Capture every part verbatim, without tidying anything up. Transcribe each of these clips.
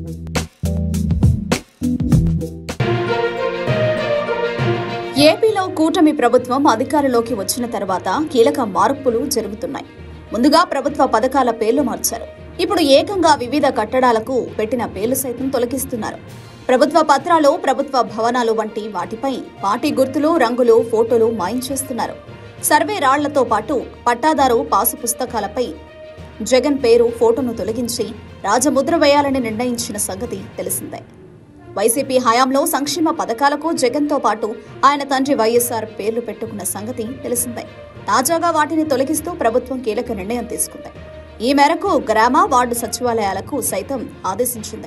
ఏపీలో కూటమి ప్రభుత్వం అధికారంలోకి వచ్చిన తర్వాత కీలక మార్పులు జరుగుతున్నాయి. ముందుగా ప్రభుత్వ పథకాల పేర్లు మార్చారు. ఇప్పుడు ఏకంగా వివిధ కట్టడాలకు పెట్టిన పేర్లు సైతం తొలగిస్తున్నారు. ప్రభుత్వ పత్రాలు, ప్రభుత్వ భవనాలు వంటి వాటిపై పార్టీ గుర్తులు, రంగులు, ఫోటోలు మాయం చేస్తున్నారు. సర్వే రాళ్లతో పాటు పట్టాదారు పాసు పుస్తకాలపై జగన్ పేరు, ఫోటోను తొలగించి రాజముద్ర వేయాలని నిర్ణయించిన సంగతి తెలిసిందే. వైసీపీ హయాంలో సంక్షేమ పథకాలకు జగన్తో పాటు ఆయన తండ్రి వైఎస్ఆర్ పేర్లు పెట్టుకున్న సంగతి తెలిసిందే. తాజాగా వాటిని తొలగిస్తూ ప్రభుత్వం కీలక నిర్ణయం తీసుకుంది. ఈ మేరకు గ్రామ, వార్డు సచివాలయాలకు సైతం ఆదేశించింది.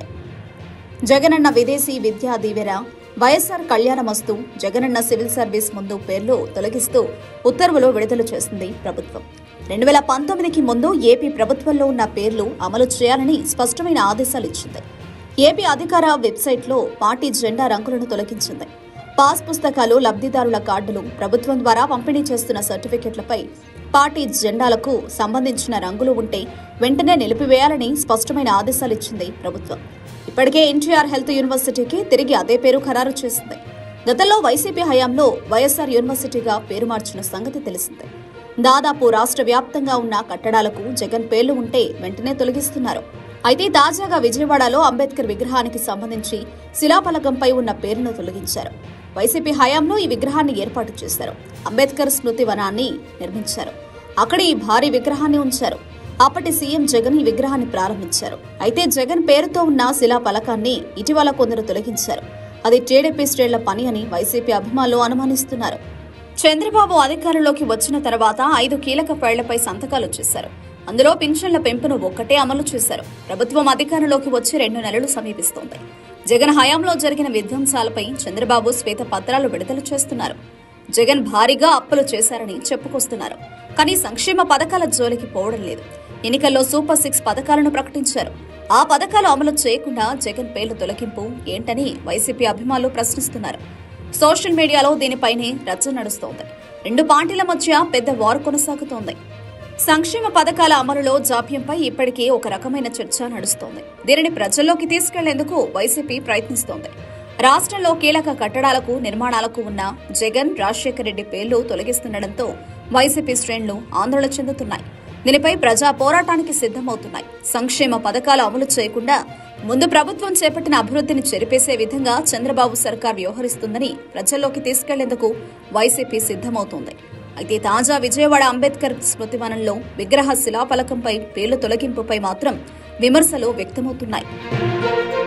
జగనన్న విదేశీ విద్యా దీవెన, వైఎస్ఆర్ కళ్యాణమస్తు, జగనన్న సివిల్ సర్వీస్ ముందు పేర్లు తొలగిస్తూ ఉత్తర్వులు విడుదల చేసింది ప్రభుత్వం. రెండు వేల పంతొమ్మిదికి ముందు ఏపీ ప్రభుత్వంలో ఉన్న పేర్లు అమలు చేయాలని స్పష్టమైన ఆదేశాలు ఇచ్చింది. ఏపీ అధికార వెబ్సైట్లో పార్టీ జెండా రంగులను తొలగించింది. పాస్ పుస్తకాలు, లబ్ధిదారుల కార్డులు, ప్రభుత్వం ద్వారా పంపిణీ చేస్తున్న సర్టిఫికెట్లపై పార్టీ జెండాలకు సంబంధించిన రంగులు ఉంటే వెంటనే నిలిపివేయాలని స్పష్టమైన ఆదేశాలు ఇచ్చింది ప్రభుత్వం. ఇప్పటికే ఎన్టీఆర్ హెల్త్ యూనివర్సిటీకి తిరిగి అదే పేరు ఖరారు చేసింది. గతంలో వైసీపీ హయాంలో వైఎస్ఆర్ యూనివర్సిటీగా పేరు మార్చిన సంగతి తెలిసిందే. దాదాపు రాష్ట్ర వ్యాప్తంగా ఉన్న కట్టడాలకు జగన్ పేర్లు ఉంటే వెంటనే తొలగిస్తున్నారు. అయితే తాజాగా విజయవాడలో అంబేద్కర్ విగ్రహానికి సంబంధించి శిలాఫలకంపై ఉన్న పేరును తొలగించారు. వైసీపీ హయాంలో ఈ విగ్రహాన్ని ఏర్పాటు చేశారు. అంబేద్కర్ స్మృతి వనాన్ని నిర్మించారు. అక్కడ ఈ భారీ విగ్రహాన్ని ఉంచారు. అప్పటి సీఎం జగన్ ఈ విగ్రహాన్ని ప్రారంభించారు. అయితే జగన్ పేరుతో ఉన్న శిలాఫలకాన్ని ఇటీవల కొందరు తొలగించారు. అది టీడీపీ శ్రేణుల పని అని వైసీపీ అభిమానులు అనుమానిస్తున్నారు. చంద్రబాబు అధికారంలోకి వచ్చిన తర్వాత ఐదు కీలక ఫైళ్లపై సంతకాలు చేశారు. అందులో పింఛన్ల పెంపును ఒక్కటే అమలు చేశారు. ప్రభుత్వం అధికారంలోకి వచ్చి రెండు నెలలు సమీపిస్తోంది. జగన్ హయాంలో జరిగిన విధ్వంసాలపై చంద్రబాబు శ్వేత పత్రాలు విడుదల చేస్తున్నారు. జగన్ భారీగా అప్పులు చేశారని చెప్పుకొస్తున్నారు. కానీ సంక్షేమ పథకాల జోలికి పోవడం లేదు. ఎన్నికల్లో సూపర్ సిక్స్ పథకాలను ప్రకటించారు. ఆ పథకాలు అమలు చేయకుండా జగన్ పేర్లు తొలగింపు ఏంటని వైసీపీ అభిమానులు ప్రశ్నిస్తున్నారు. సోషల్ మీడియాలో దీనిపైనే రచ్చ నడుస్తోంది. రెండు పార్టీల మధ్య పెద్ద వార్ కొనసాగుతోంది. సంక్షేమ పథకాల అమలులో జాప్యంపై ఇప్పటికే ఒక రకమైన చర్చ నడుస్తోంది. దీనిని ప్రజల్లోకి తీసుకెళ్లేందుకు వైసీపీ ప్రయత్నిస్తోంది. రాష్ట్రంలో కీలక కట్టడాలకు, నిర్మాణాలకు ఉన్న జగన్, రాజశేఖర రెడ్డి పేర్లు తొలగిస్తుండటంతో వైసీపీ శ్రేణులు ఆందోళన చెందుతున్నాయి. దీనిపై ప్రజా పోరాటానికి సిద్దమవుతున్నాయి. సంక్షేమ పథకాలు అమలు చేయకుండా ముందు ప్రభుత్వం చేపట్టిన అభివృద్ధిని చెరిపేసే విధంగా చంద్రబాబు సర్కార్ వ్యవహరిస్తుందని ప్రజల్లోకి తీసుకెళ్లేందుకు వైసీపీ సిద్దమవుతోంది. అయితే తాజా విజయవాడ అంబేద్కర్ స్మృతివనంలో విగ్రహ శిలాఫలకంపై పేర్లు తొలగింపుపై మాత్రం విమర్శలు వ్యక్తమవుతున్నాయి.